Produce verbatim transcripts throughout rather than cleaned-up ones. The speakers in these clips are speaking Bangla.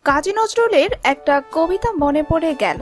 কাজী নজরুলের একটা কবিতা মনে পড়ে গেল।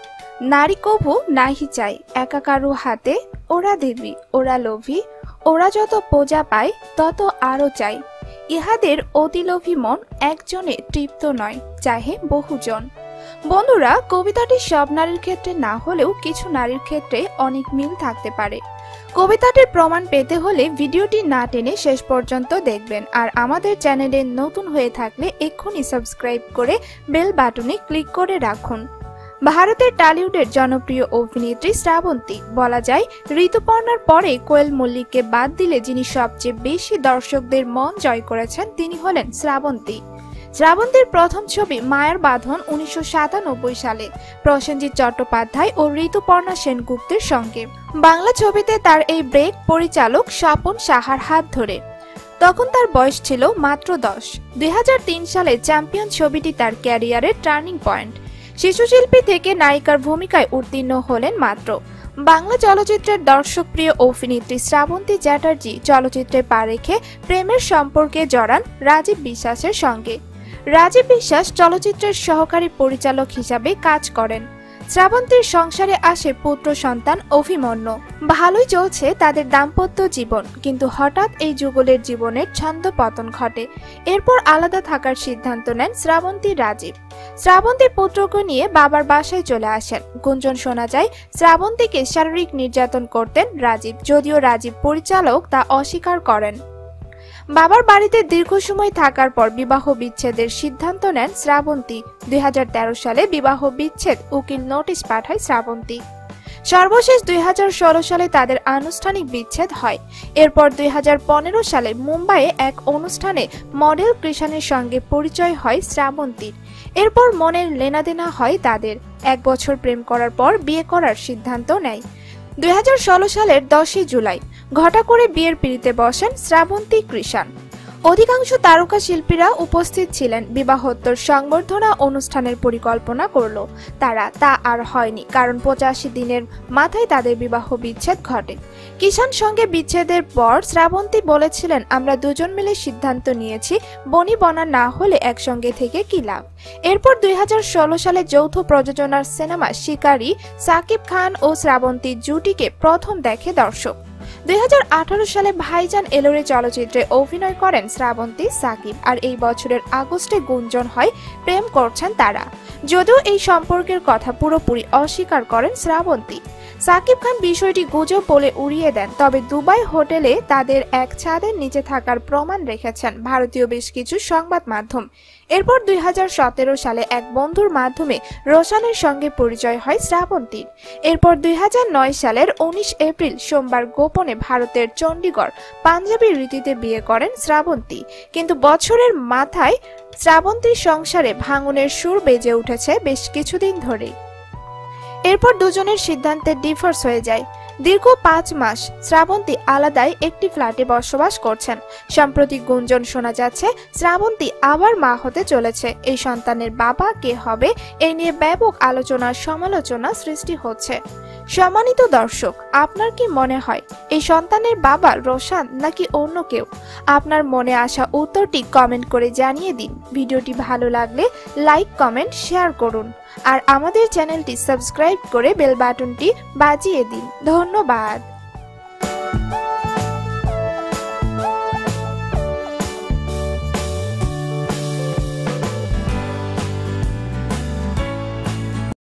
নারী কভু নাহি চাই একা কারু হাতে, ওরা দেবী ওরা লোভী, ওরা যত পূজা পায় তত আরো চাই, ইহাদের অতিলোভী মন একজনে তৃপ্ত নয়, চাহে বহুজন। বন্ধুরা, কবিতাটি সব নারীর ক্ষেত্রে না হলেও কিছু নারীর ক্ষেত্রে অনেক মিল থাকতে পারে। কবিতাটির প্রমাণ পেতে হলে ভিডিওটি না টেনে শেষ পর্যন্ত দেখবেন। আর আমাদের চ্যানেলে নতুন হয়ে থাকলে এক্ষুনি সাবস্ক্রাইব করে বেল বাটনে ক্লিক করে রাখুন। ভারতের টলিউডের জনপ্রিয় অভিনেত্রী শ্রাবন্তী, বলা যায় ঋতুপর্ণার পরে কোয়েল মল্লিককে বাদ দিলে যিনি সবচেয়ে বেশি দর্শকদের মন জয় করেছেন তিনি হলেন শ্রাবন্তী। শ্রাবন্তীর প্রথম ছবি মায়ের বাঁধন উনিশশো সাতানব্বই সালে প্রসেনজিৎ চট্টোপাধ্যায় ও ঋতুপর্ণা সেনগুপ্তের সঙ্গে। বাংলা ছবিতে তার এই ব্রেক পরিচালক স্বপন সাহার হাত ধরে। তখন তার বয়স ছিল মাত্র দশ। দুই হাজার তিন সালে চ্যাম্পিয়ন ছবিটি তার ক্যারিয়ারের টার্নিং পয়েন্ট। শিশুশিল্পী থেকে নায়িকার ভূমিকায় উত্তীর্ণ হলেন মাত্র। বাংলা চলচ্চিত্রের দর্শকপ্রিয় অভিনেত্রী শ্রাবন্তী চ্যাটার্জি চলচ্চিত্রে পা রেখে প্রেমের সম্পর্কে জড়ান রাজীব বিশ্বাসের সঙ্গে। রাজীব বিশ্বাস চলচ্চিত্রের সহকারী পরিচালক হিসাবে কাজ করেন। শ্রাবন্তীর সংসারে আসে পুত্র সন্তান অভিমন্যু। ভালোই চলছে তাদের দাম্পত্য জীবন, কিন্তু হঠাৎ এই যুগলের জীবনের ছন্দ পতন ঘটে। এরপর আলাদা থাকার সিদ্ধান্ত নেন শ্রাবন্তী রাজীব। শ্রাবন্তী পুত্রকে নিয়ে বাবার বাসায় চলে আসেন। গুঞ্জন শোনা যায় শ্রাবন্তীকে শারীরিক নির্যাতন করতেন রাজীব, যদিও রাজীব পরিচালক তা অস্বীকার করেন। বাবার বাড়িতে দীর্ঘ সময় থাকার পর বিবাহ বিচ্ছেদের সিদ্ধান্ত নেন শ্রাবন্তী। দুই হাজার তেরো সালে বিবাহ বিচ্ছেদ উকিল নোটিশ পাঠায় শ্রাবন্তী। সর্বশেষ দুই হাজার ষোলো সালে তাদের আনুষ্ঠানিক বিচ্ছেদ হয়। এরপর দুই হাজার পনেরো সালে মুম্বাইয়ে এক অনুষ্ঠানে মডেল কৃষাণের সঙ্গে পরিচয় হয় শ্রাবন্তীর। এরপর মনের লেনাদেনা হয় তাদের। এক বছর প্রেম করার পর বিয়ে করার সিদ্ধান্ত নেয়। দুই হাজার ষোলো সালের দশই জুলাই ঘটা করে বিয়ের পিঁড়িতে বসেন শ্রাবন্তী কৃষাণ। অধিকাংশ তারকা শিল্পীরা উপস্থিত ছিলেন। বিবাহোত্তর সংবর্ধনা অনুষ্ঠানের পরিকল্পনা করল তারা, তা আর হয়নি, কারণ পঁচাশি দিনের মাথায় তাদের বিবাহ বিচ্ছেদ ঘটে। কৃষাণ সঙ্গে বিচ্ছেদের পর শ্রাবন্তী বলেছিলেন, আমরা দুজন মিলে সিদ্ধান্ত নিয়েছি বনি বনা না হলে একসঙ্গে থেকে কি লাভ। এরপর দুই হাজার ষোলো সালে যৌথ প্রযোজনার সিনেমা শিকারী সাকিব খান ও শ্রাবন্তীর জুটিকে প্রথম দেখে দর্শক। দুই হাজার আঠারো সালে ভাইজান এলোরে চলচ্চিত্রে অভিনয় করেন শ্রাবন্তী সাকিব। আর এই বছরের আগস্টে গুঞ্জন হয় প্রেম করছেন তারা, যদিও এই সম্পর্কের কথা পুরোপুরি অস্বীকার করেন শ্রাবন্তী। সাকিব খান বিষয়টি গুজব বলে উড়িয়ে দেন, তবে দুবাই হোটেলে তাদের এক ছাদের নিচে থাকার প্রমাণ রেখেছেন ভারতীয় বেশ কিছু সংবাদ মাধ্যম। এরপর দুই হাজার সতেরো সালে এক বন্ধুর মাধ্যমে রোশানের সঙ্গে পরিচয় হয় শ্রাবন্তীর। এরপর দুই হাজার নয় সালের উনিশ এপ্রিল সোমবার গোপনে ভারতের চণ্ডীগড় পাঞ্জাবি রীতিতে বিয়ে করেন শ্রাবন্তী। কিন্তু বছরের মাথায় শ্রাবন্তীর সংসারে ভাঙনের সুর বেজে উঠেছে বেশ কিছুদিন ধরে। এরপর দুজনের সিদ্ধান্তে ডিভোর্স হয়ে যায়। দীর্ঘ পাঁচ মাস শ্রাবন্তী আলাদাই একটি ফ্ল্যাটে বসবাস করছেন। সাম্প্রতিক গুঞ্জন শোনা যাচ্ছে শ্রাবন্তী আবার মা হতে চলেছে। এই সন্তানের বাবা কে হবে এই নিয়ে ব্যাপক আলোচনার সমালোচনা সৃষ্টি হচ্ছে। সম্মানিত দর্শক, আপনার কি মনে হয় এই সন্তানের বাবা রোশান নাকি অন্য কেউ? আপনার মনে আসা উত্তরটি কমেন্ট করে জানিয়ে দিন। ভিডিওটি ভালো লাগলে লাইক কমেন্ট শেয়ার করুন আর আমাদের চ্যানেলটি সাবস্ক্রাইব করে বেল বাটনটি বাজিয়ে দিন। ধন্যবাদ।